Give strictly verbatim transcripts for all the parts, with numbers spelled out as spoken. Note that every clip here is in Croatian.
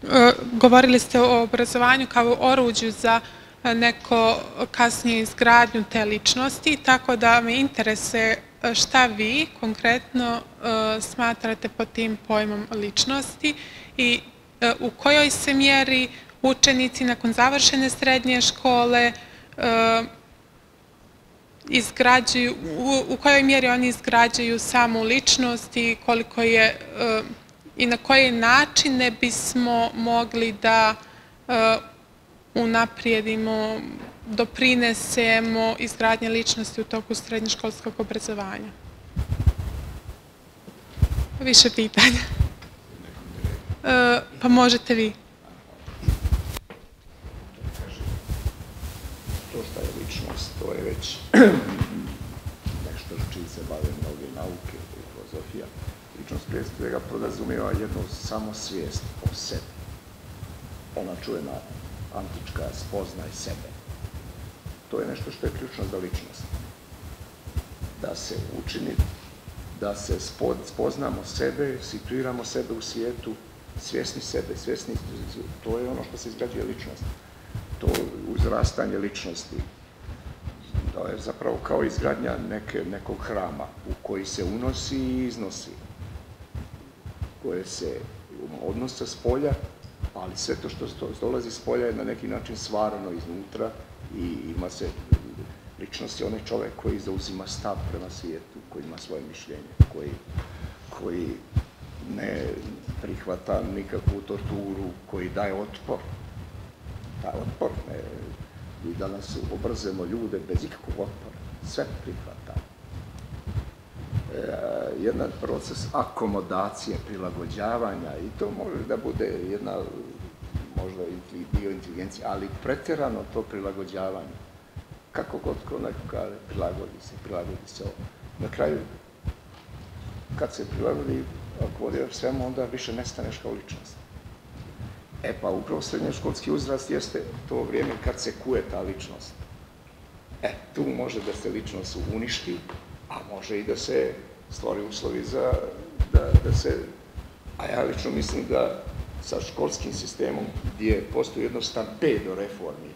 govorili ste o obrazovanju kao oruđu za neko kasnije izgradnju te ličnosti, tako da me interesuje šta vi konkretno smatrate pod tim pojmom ličnosti i u kojoj se mjeri učenici nakon završene srednje škole izgrađuju, u kojoj mjeri oni izgrađuju samu ličnost i koliko je i na koje načine bismo mogli da unaprijedimo, doprinesemo izgradnje ličnosti u toku srednjoškolskog obrazovanja. Više pitanja. Pa možete vi. To šta je ličnost, to je već nešto čim se bave mnoge nauke i filozofija. Ličnost prije svega podrazumijeva jednu samosvijest o sebi. Ona čuvena antička spoznaj sebe. To je nešto što je ključno za ličnost. Da se učini, da se spoznamo sebe, situiramo sebe u svijetu, svjesni sebe, svjesni, to je ono što se izgrađuje ličnost. To uzrastanje ličnosti, to je zapravo kao izgradnja nekog hrama u koji se unosi i iznosi, koje se odnose s polja, ali sve to što dolazi s polja je na neki način stvarano iznutra i ima se, ličnost je onaj čovjek koji zauzima stav prema svijetu, koji ima svoje mišljenje, koji ne prihvata nikakvu torturu, koji daje otpor. Taj otpor, mi danas obrazujemo ljude bez ikakvog otpora, sve prihvata. Jedan proces akomodacije, prilagođavanja i to može da bude jedna, možda i dio inteligencije, ali pretjerano to prilagođavanje. Kako god ko neko kaže, prilagodi se, prilagodi se ovo. Na kraju, kad se prilagodi, ako vodi svemu, onda više nestaneš kao ličnost. E pa upravo srednjoškolski uzrast jeste to vrijeme kad se kuje ta ličnost. E, tu može da se ličnost uništi, a može i da se stvori uslovi za da se, a ja lično mislim da sa školskim sistemom gdje postoji jedno stampedo reformi,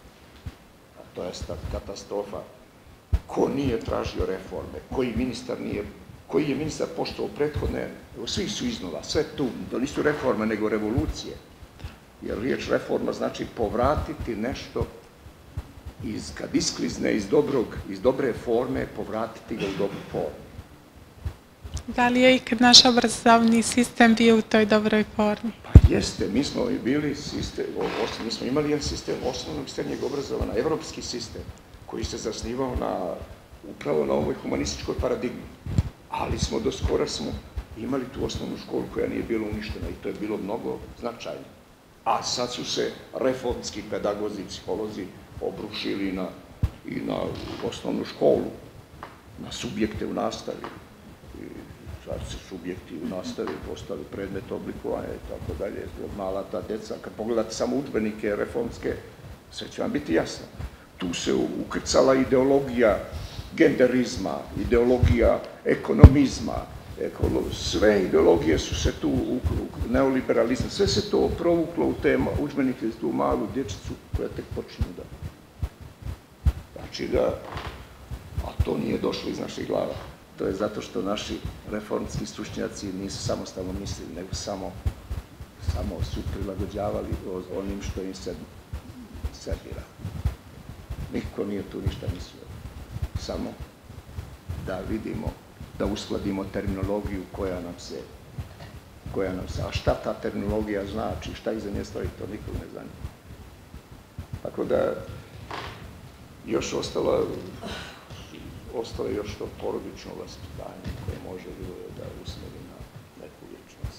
a to je katastrofa, ko nije tražio reforme, koji ministar nije, koji je ministar poštovao prethodne, svi su iznova, sve tu, to nisu reforme nego revolucije. Jer riječ reforma znači povratiti nešto kad isklizne iz dobre forme, povratiti ga u dobru formu. Da li je ikad naš obrazovni sistem bio u toj dobroj formi? Pa jeste, mi smo bili sistem, mi smo imali jedan sistem osnovnog srednjeg obrazovanja, evropski sistem, koji se zasnivao upravo na ovoj humanističkoj paradigmi. Ali smo do skora smo imali tu osnovnu školu koja nije bila uništena i to je bilo mnogo značajno. A sad su se reformski pedagozi, psiholozi obrušili i na osnovnu školu, na subjekte u nastavi. Sad se subjekti u nastavi postali predmet oblikovanja i tako dalje, mala ta deca. Kad pogledate samo udžbenike reformske, sve će vam biti jasno. Tu se ukrcala ideologija genderizma, ideologija ekonomizma, sve ideologije su se tu, neoliberalizam, sve se to provuklo u te udžbenike, tu malu dječicu koja tek počinju da... Znači da, a to nije došlo iz naših glava. To je zato što naši reformski stručnjaci nisu samostalno mislili, nego samo su prilagođavali onim što im se servira. Niko nije tu ništa mislio. Samo da vidimo, da uskladimo terminologiju koja nam se, koja nam se, a šta ta terminologija znači, šta iza nje stoji, to nikog ne zna. Tako da, još ostalo, ostalo je još to porodično vaspitanje koje može da usmeri na neku ličnost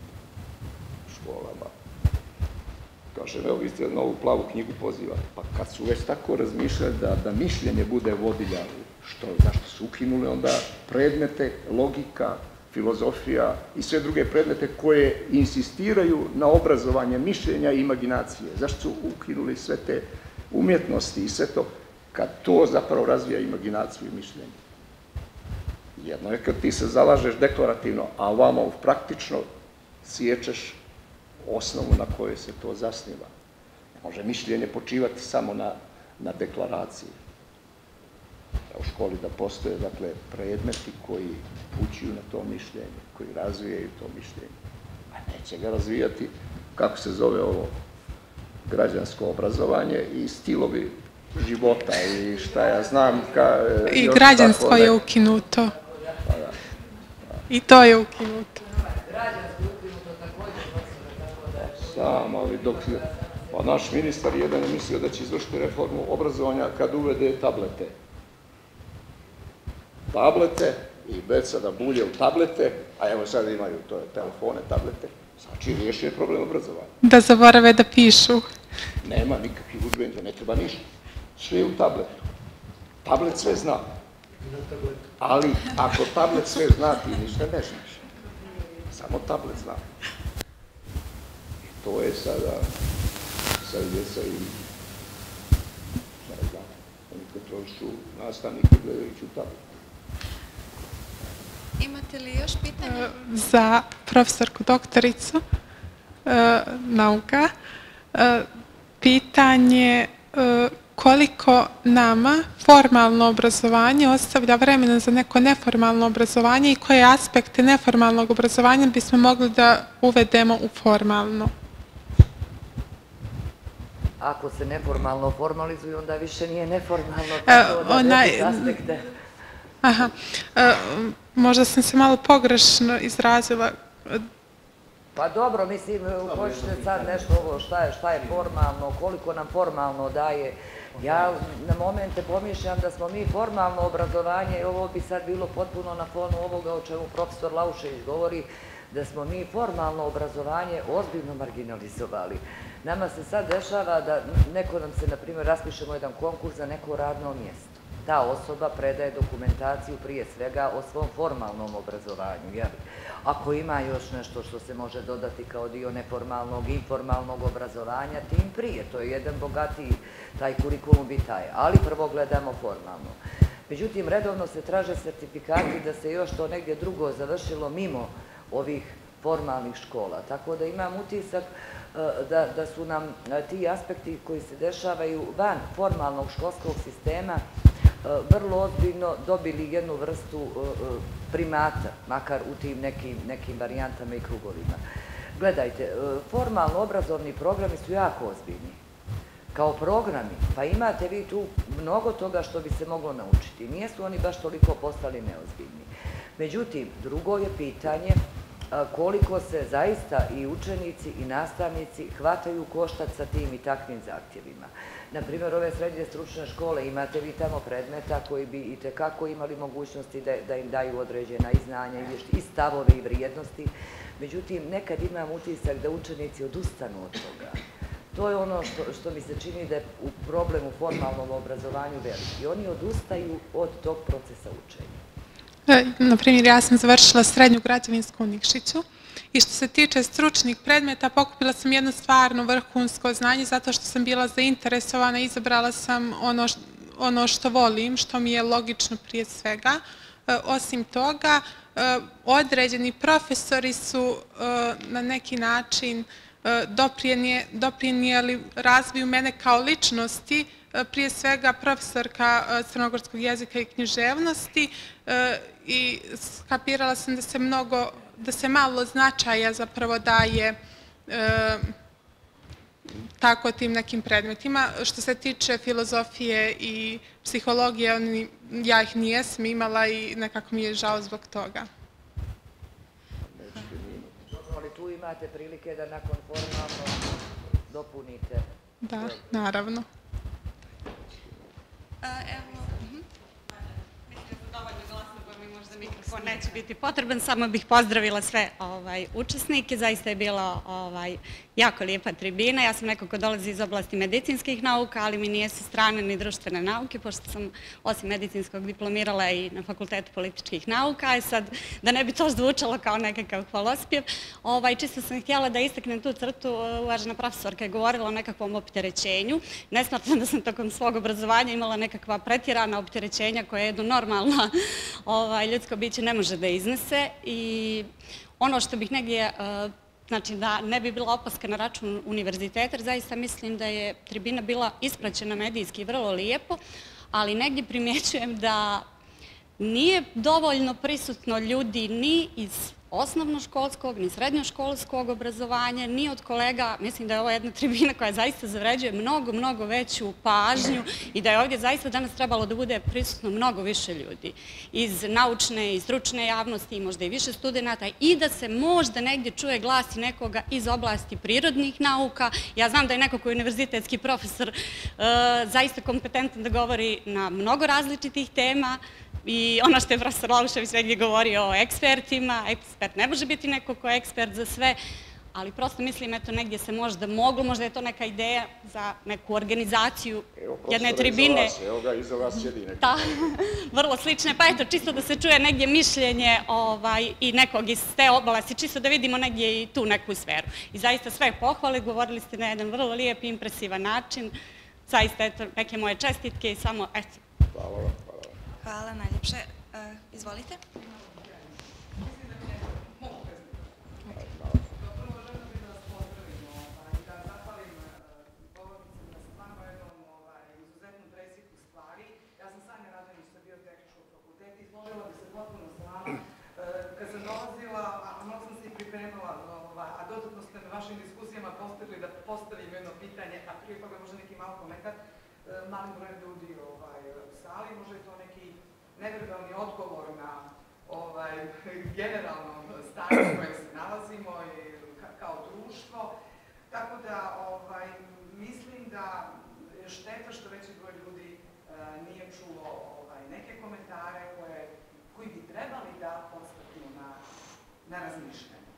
u školama. Kaže, evo vi ste na ovu plavu knjigu pozivate, pa kad su već tako razmišljali da mišljenje bude vodilja, zašto su ukinuli onda predmete, logika, filozofija i sve druge predmete koje insistiraju na obrazovanje mišljenja i imaginacije. Zašto su ukinuli sve te umjetnosti i sve to, kad to zapravo razvija imaginaciju i mišljenje? Jedno je kad ti se zalažeš deklarativno, a ovamo praktično siječeš osnovu na kojoj se to zasniva. Ne može mišljenje počivati samo na, na deklaraciji. U školi da postoje, dakle, predmeti koji upućuju na to mišljenje, koji razvijaju to mišljenje. A neće ga razvijati, kako se zove ovo, građansko obrazovanje i stilovi života i šta ja znam. Ka, I građansko je ukinuto. Pa da. I to je ukinuto. Građansko je ukinuto također, tako da... Sam, ali dok... Pa naš ministar jedan je mislio da će izvršiti reformu obrazovanja kad uvede tablete. Tablete i već sada bulje u tablete, a evo sad imaju to telefone, tablete, znači riješio je problem obrazovanja. Da zaborave da pišu. Nema nikakvih udžbenika, ne treba ništa. Sve je u tabletu. Tablet sve zna. Ali ako tablet sve zna, ti ništa ne znaš. Samo tablet zna. I to je sada, sad djeca i, ne znam, oni kontrolišu nastavnike gledajući u tablet. Imate li još pitanja? Za profesorku doktoricu e, nauka, e, pitanje e, koliko nama formalno obrazovanje ostavlja vremena za neko neformalno obrazovanje i koje aspekte neformalnog obrazovanja bismo mogli da uvedemo u formalno? Ako se neformalno formalizuju, onda više nije neformalno, tako da neke aspekte. Aha, e, možda sam se malo pogrešno izrazila. Pa dobro, mislim, hoćete sad nešto ovo, šta je, šta je formalno, koliko nam formalno daje. Ja na momente pomišljam da smo mi formalno obrazovanje, i ovo bi sad bilo potpuno na fonu ovoga o čemu profesor Laušević govori, da smo mi formalno obrazovanje ozbiljno marginalizovali. Nama se sad dešava da neko nam se, na primjer, raspišemo jedan konkurs za neko radno mjesto. Ta osoba predaje dokumentaciju prije svega o svom formalnom obrazovanju. Jer ako ima još nešto što se može dodati kao dio neformalnog, informalnog obrazovanja, tim prije. To je jedan bogatiji, taj kurikulum bi taj. Ali prvo gledamo formalno. Međutim, redovno se traže sertifikati da se još to negdje drugo završilo mimo ovih formalnih škola. Tako da imam utisak da, da su nam ti aspekti koji se dešavaju van formalnog školskog sistema vrlo ozbiljno dobili jednu vrstu primata, makar u tim nekim, nekim varijantama i krugovima. Gledajte, formalno obrazovni programi su jako ozbiljni. Kao programi, pa imate vi tu mnogo toga što bi se moglo naučiti. Nijesu oni baš toliko postali neozbiljni. Međutim, drugo je pitanje koliko se zaista i učenici i nastavnici hvataju koštac sa tim i takvim zahtjevima. Naprimjer, ove srednje stručne škole, imate vi tamo predmeta koji bi i tekako imali mogućnosti da, da im daju određena i znanja i stavove i vrijednosti. Međutim, nekad imam utisak da učenici odustanu od toga. To je ono što, što mi se čini da je u problemu formalnom obrazovanju veliki. Oni odustaju od tog procesa učenja. Naprimjer, ja sam završila srednju građevinsku u Nikšiću i što se tiče stručnih predmeta, pokupila sam jedno stvarno vrhunsko znanje zato što sam bila zainteresovana, izabrala sam ono, ono što volim, što mi je logično prije svega. Osim toga, određeni profesori su na neki način doprinijeli razvoju mene kao ličnosti, prije svega profesorka crnogorskog jezika i književnosti i skapirala sam da se mnogo, da se malo značaja zapravo daje tako tim nekim predmetima. Što se tiče filozofije i psihologije, ja ih nijesam imala i nekako mi je žao zbog toga. Ali tu imate prilike da nakon formalno dopunite. Da, naravno. Evo, mislim da sam dovoljno glasna pa mi možda mikrofon neće biti potreban. Samo bih pozdravila sve učesnike. Zaista je bila jako lijepa tribina. Ja sam neko ko dolazi iz oblasti medicinskih nauka, ali mi nije sa strane ni društvene nauke, pošto sam osim medicinskog diplomirala i na Fakultetu političkih nauka. I sad, da ne bi to zvučalo kao nekakav hvalospjev, čisto sam htjela da istaknem tu crtu. Uvažena profesorka je govorila o nekakvom opterećenju. Ne smatram da sam tokom svog obrazovanja imala nekakva pretjerana opterećenja koje jedno normalno ljudsko biće ne može da iznese. I ono što bih negdje znači da ne bi bila opaska na račun univerziteta, jer zaista mislim da je tribina bila ispraćena medijski vrlo lijepo, ali negdje primjećujem da nije dovoljno prisutno ljudi ni iz osnovnoškolskog, ni srednjoškolskog obrazovanja, ni od kolega. Mislim da je ovo jedna tribina koja zaista zavređuje mnogo, mnogo veću pažnju i da je ovdje zaista danas trebalo da bude prisutno mnogo više ljudi iz naučne i stručne javnosti i možda i više studenata i da se možda negdje čuje glas i nekoga iz oblasti prirodnih nauka. Ja znam da je neko koji je univerzitetski profesor zaista kompetentan da govori na mnogo različitih tema, i ono što je profesor Lalušević negdje govorio o ekspertima, ekspert ne može biti neko ko je ekspert za sve, ali prosto mislim, eto, negdje se možda moglo, možda je to neka ideja za neku organizaciju jedne tribine. Evo ga, iza vas sjedi neko. Da, vrlo slične, pa eto, čisto da se čuje negdje mišljenje i nekog iz te oblasti, čisto da vidimo negdje i tu neku sferu. I zaista sve pohvale, govorili ste na jedan vrlo lijep i impresivan način, zaista, eto, neke moje čestitke i samo, eto. Hvala vam. Hvala najljepše. Izvolite. Kad sam dolazila, a mnogo sam se i pripremila, a dodatno ste na vašim diskusijama postavili da postavim jedno pitanje, a prije toga možda neki malo komentar, mali broj ljudi u sali, možda je to neki neverbalni odgovor na generalno stanje u kojem se nalazimo kao društvo. Tako da mislim da je šteta što veći broj ljudi nije čuo neke komentare koji bi trebali da podstaknu na razmišljanje.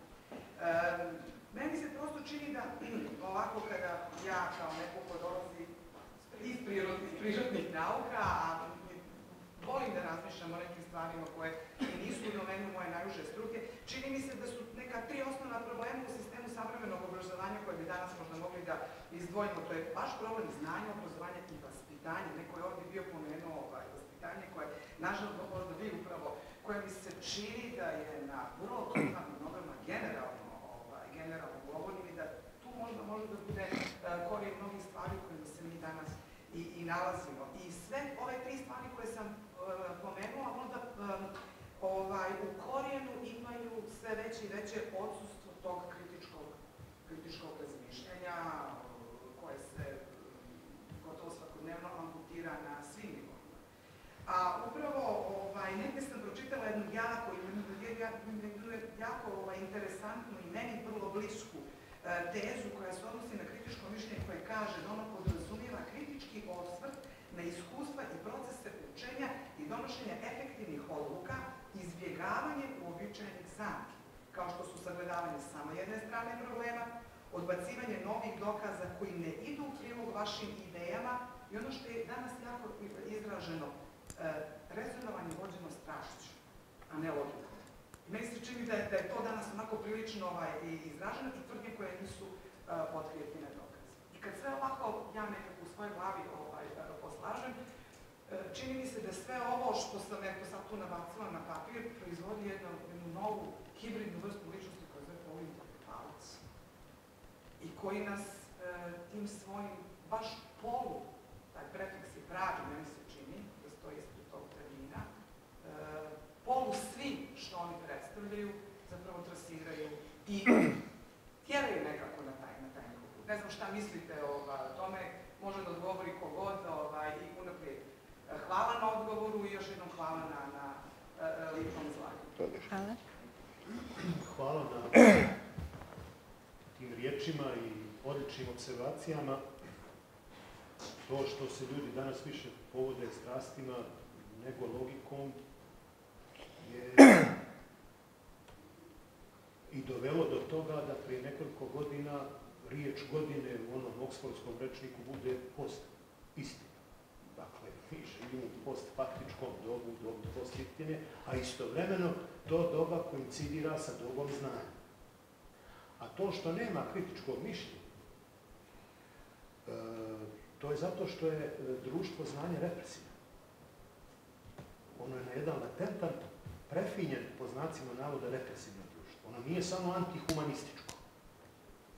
Meni se prosto čini da ovako kada ja kao neko ko dolazi iz prirodnih nauka, a volim da razmišljam o nekim stvarima koje nisu u domenu moje najuže struke, čini mi se da su neka tri osnovna problema u sistemu savremenog obrazovanja koje bi danas možda mogli da izdvojimo. To je baš problem znanja, obrazovanja i vaspitanja. Neko je ovdje bio pomenuo vaspitanje koje, nažalost, možda vi upravo, koje mi se čini da je na vrlo primarnim nogama generalno govorim i da tu možda može da bude korijen mnogih stvari u kojima se mi danas i nalazimo. I sve ove tri stvari koje sam pomenula možda u korijenu imaju sve veće i veće odsustvo tog kritičkog razmišljanja koje se gotovo svakodnevno amputira na svim nivoima. A upravo negdje sam pročitala jednu jako, jako interesantnu i meni vrlo blisku tezu koja se odnosi na kritičko mišljenje koje kaže da ono podrazumijeva kritički osvrt na iskustva i procese učenja i donošenja efektivnih odluka, izbjegavanje uobičajenih zamki, kao što su sagledavanje samo jedne strane problema, odbacivanje novih dokaza koji ne idu u prilog vašim idejama i ono što je danas jako izraženo, rezonovanje vođeno strašću, a ne logikom. Meni se čini da je to danas onako prilično izraženo i tvrdnje koje nisu potkrijepljene dokaze. I kad sve ovako ja nekako u svojoj glavi poslažem, čini mi se da sve ovo što sam eto sad tu nabacila na papir proizvodi jednu novu hibridnu vrstu ličnosti koja zove poluintelektualac i koji nas tim svojim baš polu, taj prefiks je pravi, meni se čini, da stoji ispred tog termina, polu svi što oni predstavljaju zapravo trasiraju i tjeraju nekako na taj nekako put. Ne znam šta mislite o tome, može da odgovori kogod i unaprijed. Hvala na odgovoru i još jednom hvala na lijepom izlaganju. Hvala. Hvala na tim riječima i odličnim observacijama. To što se ljudi danas više povode strastima nego logikom je i dovelo do toga da prije nekoliko godina riječ godine u onom oksfordskom rečniku bude post istina. Dakle, mi živimo u postfaktičkom dobu, dobu postistine, a istovremeno to doba koincidira sa dobom znanja. A to što nema kritičkog mišljenja, to je zato što je društvo znanja represivno. Ono je na jedan latentan, prefinjen, po znacima navoda, represivno društvo. Ono nije samo antihumanističko.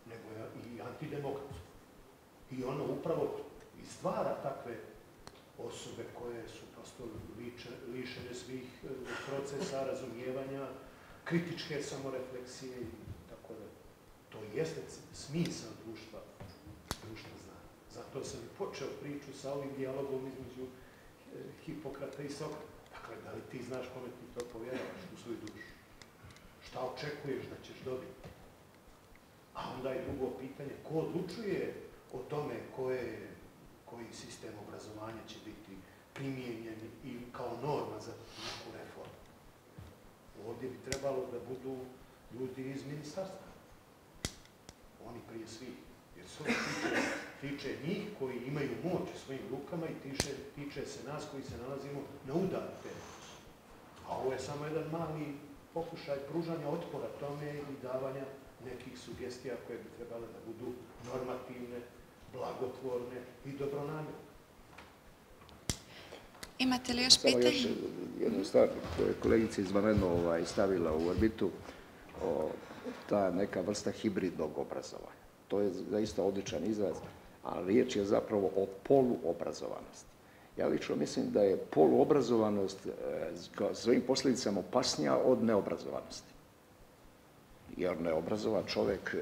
nego je i antidemokratsko. I ono upravo i stvara takve osobe koje su prosto lišene svih procesa, razumijevanja, kritičke samorefleksije i tako da. To jeste smisao društva, društva znanja. Zato sam i počeo priču sa ovim dijalogom između Hipokrata i Sokrata. Dakle, da li ti znaš kome ti to povjeravaš u svoju dušu? Šta očekuješ da ćeš dobiti? A onda je drugo pitanje, ko odlučuje o tome koje, koji sistem obrazovanja će biti primijenjen i kao norma za neku reformu. Ovdje bi trebalo da budu ljudi iz ministarstva. Oni prije svih. Jer se tiče, tiče njih koji imaju moć u svojim rukama i tiče, tiče se nas koji se nalazimo na udaru te moći. A ovo je samo jedan mali pokušaj pružanja otpora tome i davanja nekih sugestija koje bi trebale da budu normativne, blagotvorne i dobronamjerne. Imate li još pitanje? Samo još jednu stvar koju je kolegica izvanredno ovaj, stavila u orbitu, o, ta neka vrsta hibridnog obrazovanja. To je zaista odličan izraz, a riječ je zapravo o poluobrazovanosti. Ja lično mislim da je poluobrazovanost e, svojim posljedicama opasnija od neobrazovanosti. Jer neobrazovan čovjek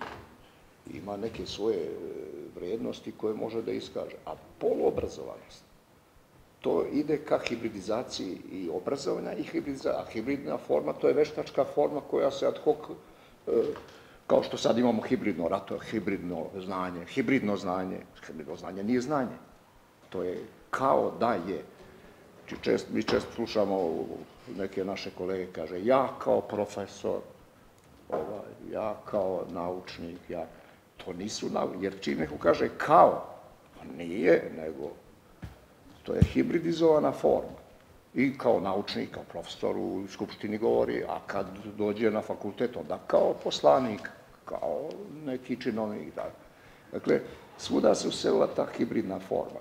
ima neke svoje vrijednosti koje može da iskaže. A poluobrazovanost, to ide ka hibridizaciji i obrazovanja i hibridizacija. A hibridna forma, to je veštačka forma koja se ad hoc, e, kao što sad imamo hibridno rato, hibridno znanje, hibridno znanje, hibridno znanje nije znanje. To je kao da je. Čest, mi često slušamo neke naše kolege, kaže, ja kao profesor, ovaj, ja kao naučnik, ja, to nisu naučnik, jer čim neko kaže kao, pa nije, nego to je hibridizovana forma. I kao naučnik, kao profesor u skupštini govori, a kad dođe na fakultet, onda kao poslanik, kao neki činovnik. Dakle, svuda se uselila ta hibridna forma.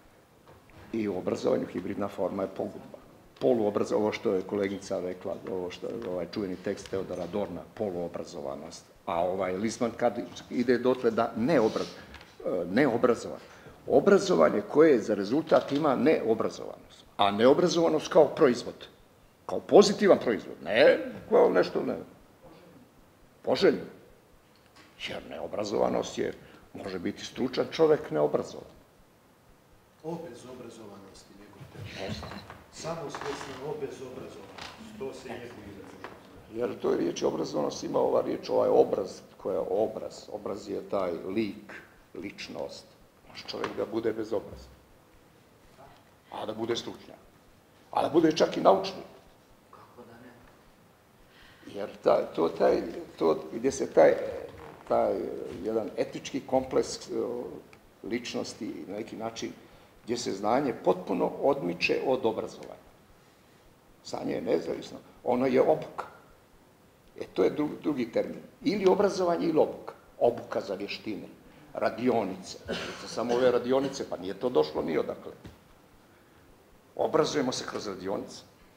I u obrazovanju hibridna forma je pogubna. Poluobrazovanje, ovo što je kolegica rekla, ovo što je ovaj čuveni tekst Teodora Adorna, poluobrazovanost. A ovaj Lisman kad ide dotle da neobraz, neobrazovan. Obrazovanje koje za rezultat ima neobrazovanost. A neobrazovanost kao proizvod. Kao pozitivan proizvod. Ne kao nešto ne. Poželjno. Jer neobrazovanost je, može biti stručan čovjek neobrazovan. Obezobrazovanosti nego te. Samosvjesna obezobrazovanost. To se njeguje. Jer to je riječ obrazovanost, ima ova riječ, ovaj obraz, koja je obraz. Obraz je taj lik, ličnost. Može čovjek da bude bez obraza. A da bude stručnjak. A da bude čak i naučnik. Kako da ne? Jer ta, to, taj, to gdje se taj, taj jedan etički kompleks ličnosti na neki način, gdje se znanje potpuno odmiče od obrazovanja. Znanje je nezavisno. Ono je obuka. E, to je drugi, drugi termin. Ili obrazovanje ili obuka. Obuka za vještine. Radionice. Samo ove radionice, pa nije to došlo ni odakle. Obrazujemo se kroz radionice.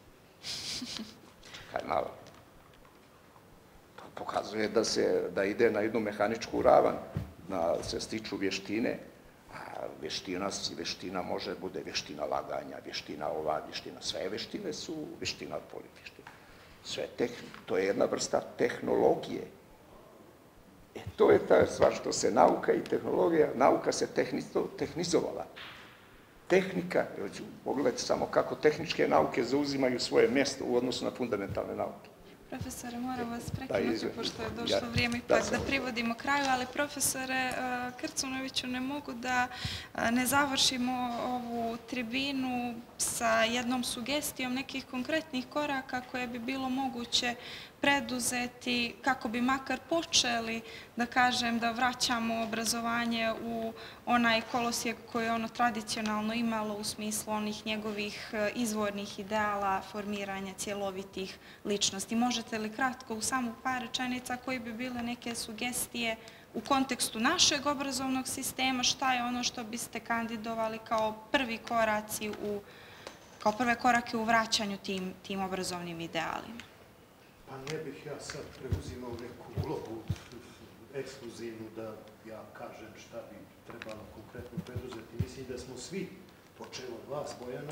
Čekaj malo. To pokazuje da se, da ide na jednu mehaničku ravan, da se stiču vještine, a vještina, vještina može bude vještina laganja, vještina ova, vještina, sve vještine su vještina polivještina. Sve tehn, to je jedna vrsta tehnologije. E, to je ta stvar što se nauka i tehnologija, nauka se tehnizo, tehnizovala. Tehnika, pogledajte samo kako tehničke nauke zauzimaju svoje mjesto u odnosu na fundamentalne nauke. Profesore, moram vas prekinuti, pošto je došlo vrijeme ipak da privodimo kraju, ali profesore Krcunoviću, ne mogu da ne završimo ovu tribinu sa jednom sugestijom nekih konkretnih koraka koje bi bilo moguće preduzeti kako bi makar počeli, da kažem, da vraćamo obrazovanje u onaj kolosijek koji je ono tradicionalno imalo u smislu onih njegovih izvornih ideala formiranja cjelovitih ličnosti. Možete li kratko u samo par rečenica koji bi bile neke sugestije u kontekstu našeg obrazovnog sistema, šta je ono što biste kandidovali kao prvi koraci u, kao prve korake u vraćanju tim, tim obrazovnim idealima? Pa ne bih ja sad preuzimao neku ulogu ekskluzivnu da ja kažem šta bi trebalo konkretno preduzeti. Mislim da smo svi, počeo od vas, Bojana,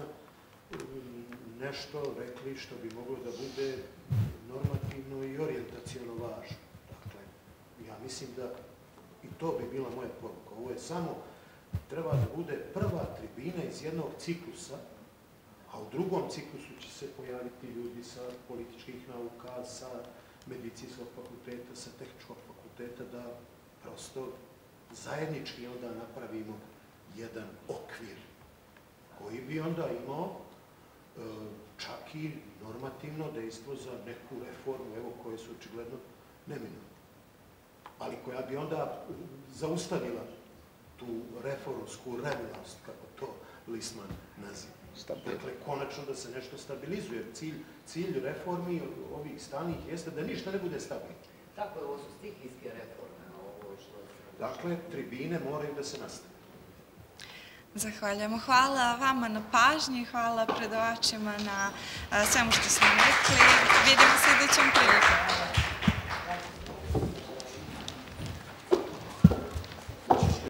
nešto rekli što bi moglo da bude normativno i orijentacijono važno. Dakle, ja mislim da i to bi bila moja poruka. Ovo je samo, treba da bude prva tribina iz jednog ciklusa, a u drugom ciklusu će se pojaviti ljudi sa političkih nauka, sa medicinskog fakulteta, sa tehničkog fakulteta, da prosto zajednički onda napravimo jedan okvir koji bi onda imao čak i normativno dejstvo za neku reformu, evo, koje su očigledno neminovne, ali koja bi onda zaustavila tu reformsku revnost, kako to Lisman naziva. Dakle, konačno da se nešto stabilizuje. Cilj reformi ovih stalnih jeste da ništa ne bude stabilno. Tako je, ovo su stihijske reforme. Dakle, tribine moraju da se nastave. Zahvaljujemo. Hvala vama na pažnji, hvala predavačima na svemu što smo rekli. Vidimo se idućom prilikom.